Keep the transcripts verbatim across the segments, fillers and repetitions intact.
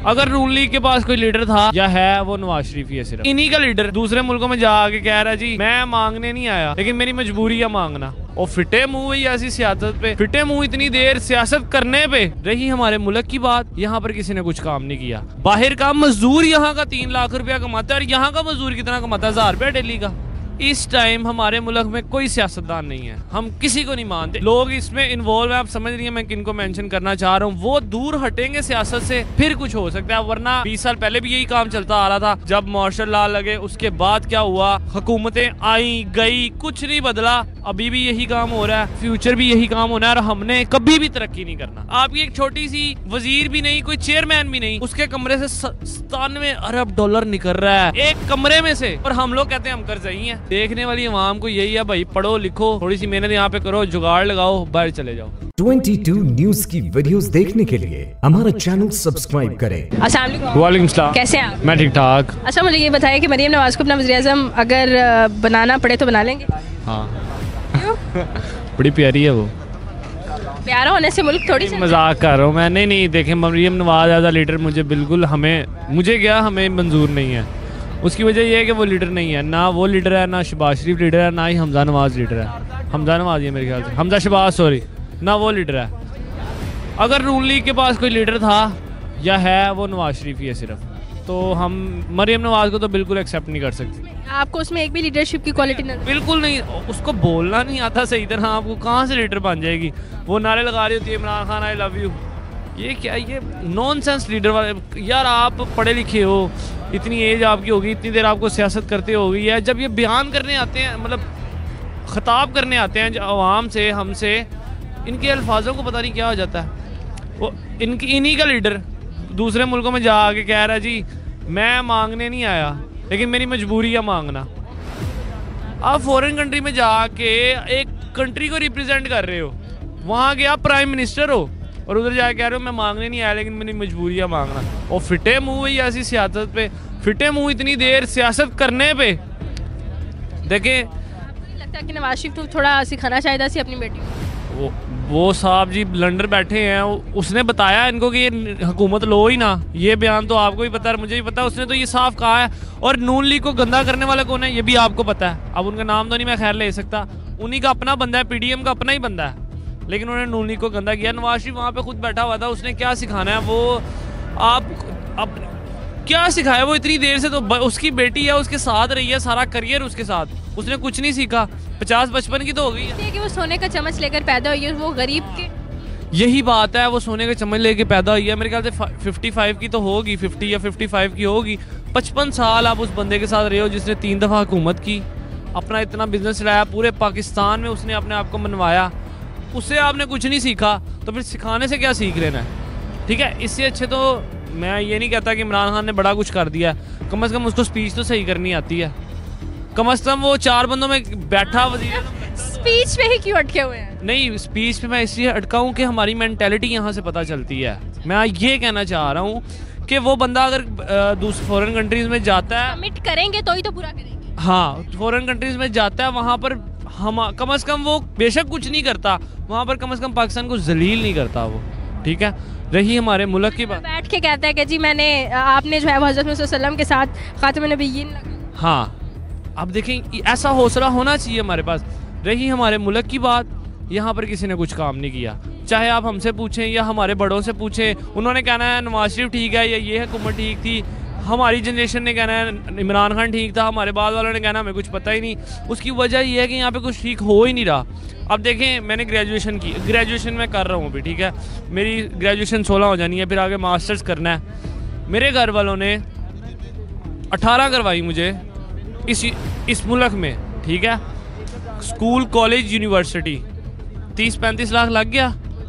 अगर नून लीग के पास कोई लीडर था या है वो नवाज शरीफ ही है। सिर्फ इन्हीं का लीडर दूसरे मुल्कों में जाके कह रहा है जी मैं मांगने नहीं आया लेकिन मेरी मजबूरी है मांगना। और फिटे मुंह ही ऐसी सियासत पे, फिटे मुंह इतनी देर सियासत करने पे। रही हमारे मुल्क की बात, यहाँ पर किसी ने कुछ काम नहीं किया। बाहर का मजदूर यहाँ का तीन लाख रुपया कमाता है और यहाँ का मजदूर कितना कमाता है? हजार रुपया डेली का। इस टाइम हमारे मुल्क में कोई सियासतदान नहीं है, हम किसी को नहीं मानते। लोग इसमें इन्वॉल्व है, आप समझ रही हैं मैं किनको मेंशन करना चाह रहा हूँ। वो दूर हटेंगे सियासत से फिर कुछ हो सकता है, वरना बीस साल पहले भी यही काम चलता आ रहा था। जब मार्शल लॉ लगे उसके बाद क्या हुआ, हुकूमतें आई गई, कुछ नहीं बदला। अभी भी यही काम हो रहा है, फ्यूचर भी यही काम होना है और हमने कभी भी तरक्की नहीं करना। आपकी एक छोटी सी वजीर भी नहीं, कोई चेयरमैन भी नहीं, उसके कमरे से सतानवे अरब डॉलर निकल रहा है एक कमरे में से, और हम लोग कहते हैं हम कर्जई हैं। देखने वाली आवाम को यही है भाई, पढ़ो लिखो, थोड़ी सी मेहनत यहाँ पे करो, जुगाड़ लगाओ, बाहर चले जाओ। बाईस न्यूज की वीडियोस देखने के लिए हमारा चैनल सब्सक्राइब करें। अस्सलाम वालेकुम। वालेकुम सलाम। कैसे हैं आप? मैं ठीक ठाक। अच्छा मुझे ये बताइए कि मरियम नवाज को अपना वज़ीर-ए-आज़म अगर बनाना पड़े तो बना लेंगे? हाँ बड़ी प्यारी है वो। प्यारा होने से मुल्क थोड़ी सी मजाक कर रहा हूँ मैं। नहीं नहीं देखें, Maryam Nawaz as a leader मुझे बिल्कुल, हमें मुझे क्या हमें मंजूर नहीं है। उसकी वजह यह है कि वो लीडर नहीं है, ना वो लीडर है, ना शहबाज शरीफ लीडर है, ना ही हमजा नवाज लीडर है। हमजा नवाज ही है मेरे ख्याल से, हमजा शहबाज सॉरी, ना वो लीडर है। अगर नून लीग के पास कोई लीडर था या है वो नवाज शरीफ ही है सिर्फ, तो हम मरियम नवाज को तो बिल्कुल एक्सेप्ट नहीं कर सकते। आपको उसमें एक भी लीडरशिप की क्वालिटी नहीं? बिल्कुल नहीं, उसको बोलना नहीं आता सही तरह, आपको कहाँ से लीडर बन जाएगी? वो नारे लगा रही होती है Imran Khan I love you, ये क्या, ये नॉनसेंस लीडर वाले। यार आप पढ़े लिखे हो, इतनी एज आपकी होगी, इतनी देर आपको सियासत करते हो गई है, जब ये बयान करने आते हैं, मतलब खिताब करने आते हैं आवाम से, हमसे, इनके अल्फाजों को पता नहीं क्या हो जाता है। वो इनकी इन्हीं का लीडर दूसरे मुल्कों में जाके कह रहा है जी मैं मांगने नहीं आया लेकिन मेरी मजबूरी है मांगना। आप फॉरेन कंट्री में जाके एक कंट्री को रिप्रेजेंट कर रहे हो, वहाँ के आप प्राइम मिनिस्टर हो और उधर जाके कह रहे हो मैं मांगने नहीं आया लेकिन मेरी मजबूरी है मांगना। और फिटे मुंह ही ऐसी सियासत पे, फिटे मुंह इतनी देर सियासत करने पे। देखें, लगता है कि नवाज शरीफ तो थोड़ा सिखाना चाहिए था अपनी बेटी को। वो वो साहब जी लंदन बैठे हैं, उसने बताया इनको कि ये हुकूमत लो ही ना। ये बयान तो आपको भी पता है, मुझे भी पता है, उसने तो ये साफ कहा है। और नून लीग को गंदा करने वाला कौन है ये भी आपको पता है। अब उनका नाम तो नहीं मैं खैर ले सकता, उन्हीं का अपना बंदा है, पीडीएम का अपना ही बंदा है, लेकिन उन्होंने नून लीग को गंदा किया। नवाज शरीफ वहाँ पे खुद बैठा हुआ था, उसने क्या सिखाना है? वो आप अब क्या सिखाया? वो इतनी देर से तो उसकी बेटी है, उसके साथ रही है, सारा करियर उसके साथ, उसने कुछ नहीं सीखा। पचास बचपन की तो हो गई है कि वो सोने का चम्मच लेकर पैदा हुई है, वो गरीब के, यही बात है, वो सोने का चम्मच लेके पैदा हुई है। मेरे ख्याल से फिफ्टी फाइव की तो होगी, फिफ्टी या फिफ्टी फाइव की होगी। पचपन साल आप उस बंदे के साथ रहे हो जिसने तीन दफ़ा हुकूमत की, अपना इतना बिजनेस चलाया, पूरे पाकिस्तान में उसने अपने आप को मनवाया, उससे आपने कुछ नहीं सीखा तो फिर सिखाने से क्या सीख लेना है? ठीक है, इससे अच्छे तो मैं ये नहीं कहता कि इमरान खान ने बड़ा कुछ कर दिया, कम से कम उसको स्पीच तो सही करनी आती है। कम से कम वो चार बंदों में बैठा वजीर, स्पीच पे ही क्यों अटके हुए हैं? नहीं, स्पीच पे मैं इसलिए अटका हूँ कि हमारी मेंटेलिटी यहाँ से पता चलती है। मैं ये कहना चाह रहा हूँ कि वो बंदा अगर दूसरे फॉरेन कंट्रीज में जाता है, कमिट करेंगे तो ही तो पूरा करेंगे। हाँ, फॉरेन कंट्रीज में जाता है, वहाँ पर हम कम से कम वो बेशक कुछ नहीं करता, वहाँ पर कम से कम पाकिस्तान को जलील नहीं करता वो। ठीक है, रही हमारे मुल्क की बात, बैठ के कहता है कि जी मैंने आपने जो है वो हज़रत मोहम्मद सल्लल्लाहु अलैहि वसल्लम के साथ खातिमुन नबिय्यीन। हाँ, अब देखें ऐसा हौसला होना चाहिए हमारे पास। रही हमारे मुल्क की बात, यहाँ पर किसी ने कुछ काम नहीं किया। चाहे आप हमसे पूछें या हमारे बड़ों से पूछें, उन्होंने कहना है नवाज शरीफ ठीक है या ये हुकूमत ठीक थी। हमारी जनरेशन ने कहना है इमरान खान ठीक था, हमारे बाद वालों ने कहना हमें कुछ पता ही नहीं। उसकी वजह यह है कि यहाँ पे कुछ ठीक हो ही नहीं रहा। अब देखें, मैंने ग्रेजुएशन की, ग्रेजुएशन में कर रहा हूँ अभी, ठीक है, मेरी ग्रेजुएशन सोलह हो जानी है, फिर आगे मास्टर्स करना है। मेरे घर वालों ने अठारह करवाई मुझे इस इस मुल्क में, ठीक है, स्कूल कॉलेज यूनिवर्सिटी, तीस पैंतीस लाख लग गया,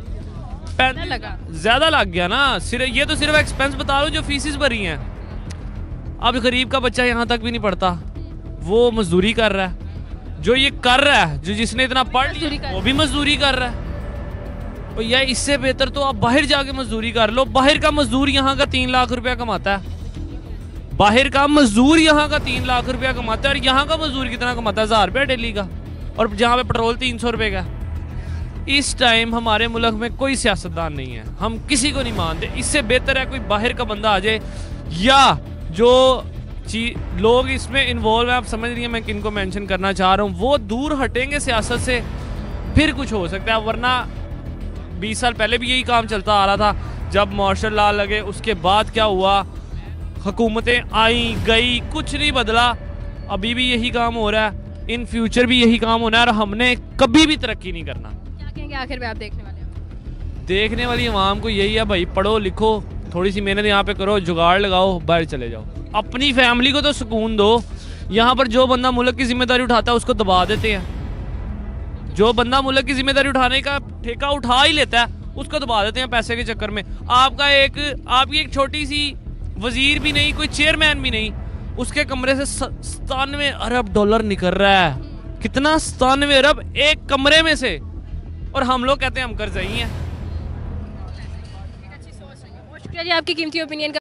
लगा ज़्यादा लग गया ना। सिर्फ ये तो सिर्फ एक्सपेंस बता रहा हूँ जो फीसिस भरी हैं। अब गरीब का बच्चा यहाँ तक भी नहीं पढ़ता, वो मजदूरी कर रहा है। जो ये कर रहा है, जो जिसने इतना पढ़ लिया वो भी मजदूरी कर रहा है। और यार इससे बेहतर तो आप बाहर जाके मजदूरी कर लो। बाहर का मजदूर यहाँ का तीन लाख रुपया कमाता है, बाहर का मजदूर यहाँ का तीन लाख रुपया कमाता है, और यहाँ का मजदूर कितना कमाता है? हजार रुपया डेली का, और जहाँ पे पेट्रोल तीन सौ रुपये का। इस टाइम हमारे मुल्क में कोई सियासतदान नहीं है, हम किसी को नहीं मानते। इससे बेहतर है कोई बाहर का बंदा आ जाए, या जो लोग इसमें इन्वॉल्व है, आप समझ रही हैं मैं किनको मेंशन करना चाह रहा हूँ, वो दूर हटेंगे सियासत से, फिर कुछ हो सकता है। वरना बीस साल पहले भी यही काम चलता आ रहा था। जब मार्शल लॉ लगे उसके बाद क्या हुआ, हुकूमतें आई गई, कुछ नहीं बदला। अभी भी यही काम हो रहा है, इन फ्यूचर भी यही काम होना है, और हमने कभी भी तरक्की नहीं करना। क्या कहेंगे आखिर में आप देखने वाले हो? देखने वाली आवाम को यही है भाई, पढ़ो लिखो, थोड़ी सी मेहनत यहाँ पे करो, जुगाड़ लगाओ, बाहर चले जाओ, अपनी फैमिली को तो सुकून दो। यहाँ पर जो बंदा मुल्क की जिम्मेदारी उठाता है उसको दबा देते हैं। जो बंदा मुल्क की जिम्मेदारी उठाने का ठेका उठा ही लेता है उसको दबा देते हैं पैसे के चक्कर में। आपका एक आपकी एक छोटी सी वजीर भी नहीं, कोई चेयरमैन भी नहीं, उसके कमरे से सतानवे अरब डॉलर निकल रहा है। कितना? सतानवे अरब एक कमरे में से, और हम लोग कहते हैं हम कर्जई हैं। शुक्रिया जी आपकी कीमती ओपिनियन का।